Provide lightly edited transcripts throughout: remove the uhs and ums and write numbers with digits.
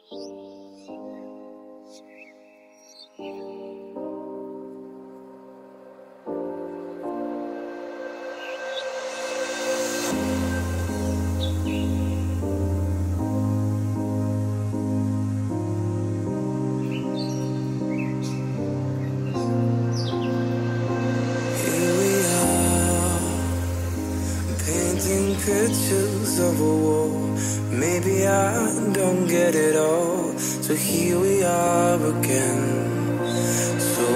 Pictures of a war. Maybe I don't get it all, so here we are again, so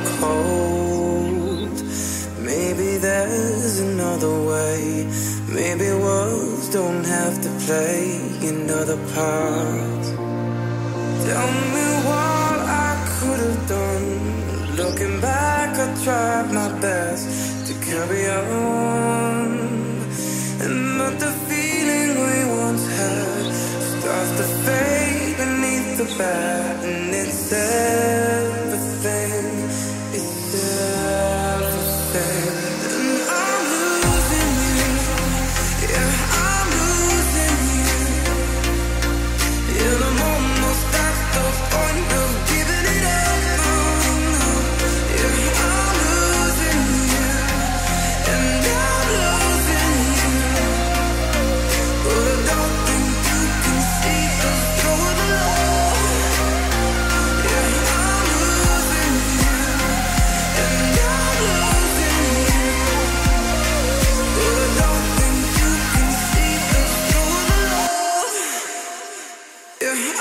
cold. Maybe there's another way. Maybe words don't have to play another part. Tell me what I could have done. Looking back, I tried my best to carry on. But the feeling we once had starts to fade beneath the bed, and it's everything, it's everything. And I'm losing you, yeah, I'm losing you. And I'm almost at the point of giving it up. Yeah, I'm losing you, and I'm losing you. But I don't think you can see the through the love. Yeah, I'm losing you, and I'm losing you. But I don't think you can see the through the love. Yeah,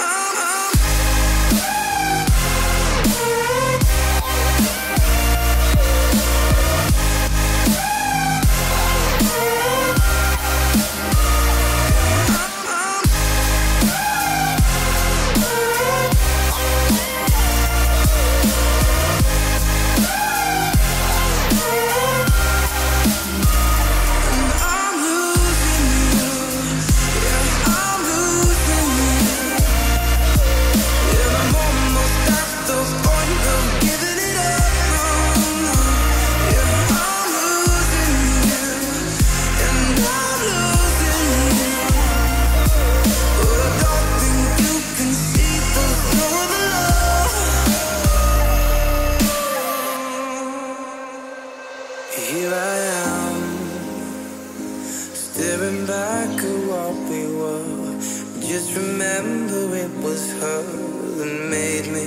here I am, staring back at what we were. Just remember it was her that made me.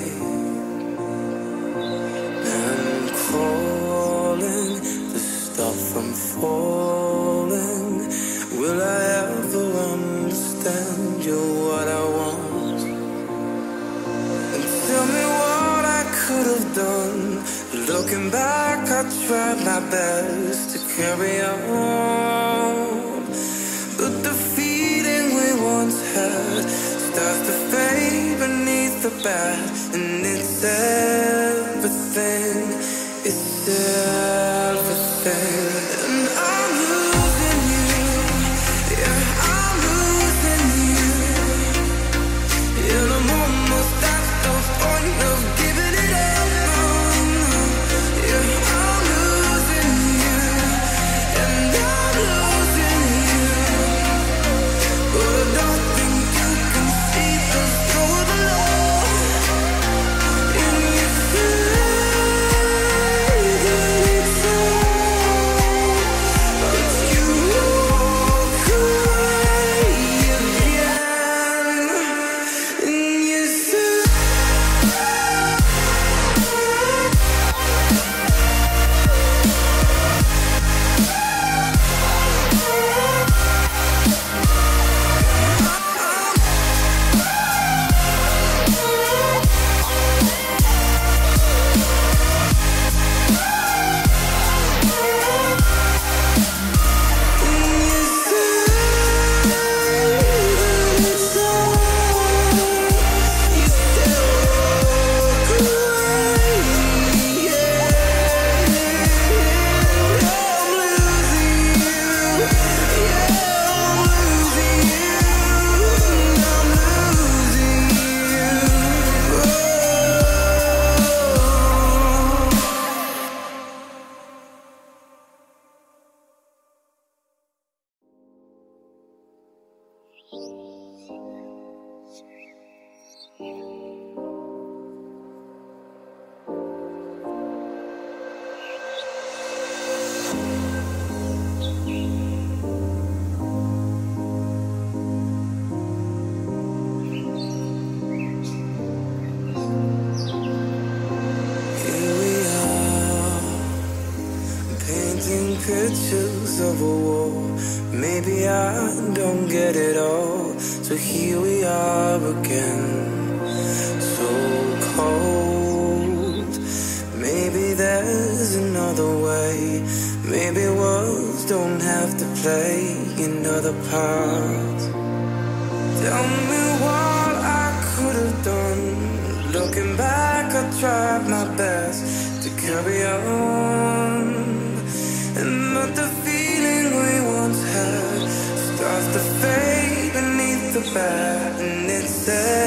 I'm crawling to stop from falling. Will I ever understand you're what I want? And tell me what I could have done. Looking back, I tried my best to carry on. But the feeling we once had starts to fade beneath the bed, and it's everything, it's everything. And I'm losing you, yeah, I'm losing you. And I'm almost at the point of giving it up. Don't think you can see the through the love in you. Pictures of a war. Maybe I don't get it all, so here we are again, so cold. Maybe there's another way. Maybe worlds don't have to play another part. Tell me what I could have done. Looking back, I tried my best to carry on, but the feeling we once had starts to fade beneath the bed, and it's sad.